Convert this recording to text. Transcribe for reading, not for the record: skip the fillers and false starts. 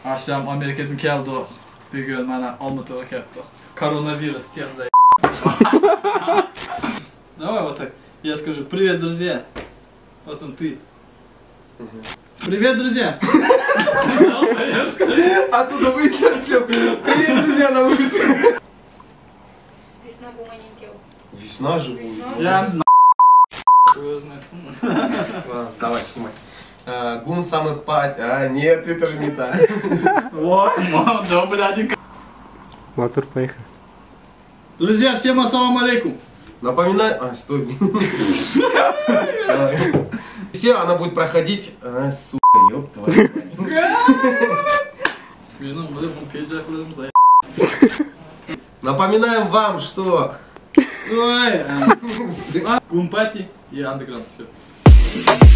Akşam Amerika'dan geldi. Bir gün bana Almatı'ya geldi. Коронавирус всех за. Давай вот так. Я скажу: привет, друзья. Потом ты. Привет, друзья. Отсюда выйдет все. Привет, друзья, на улице. Весна гуманител. Весна же будет. Я Ладно, давай, снимай. Гун самый нет, это же не та. Вот, да, блядь. Мотор, поехали. Друзья, всем ассаламу алейкум. Напоминаю... стой. Давай. Все, она будет проходить... сука, ёб твою. Напоминаем вам, что... Кумпати и андеграунд, все.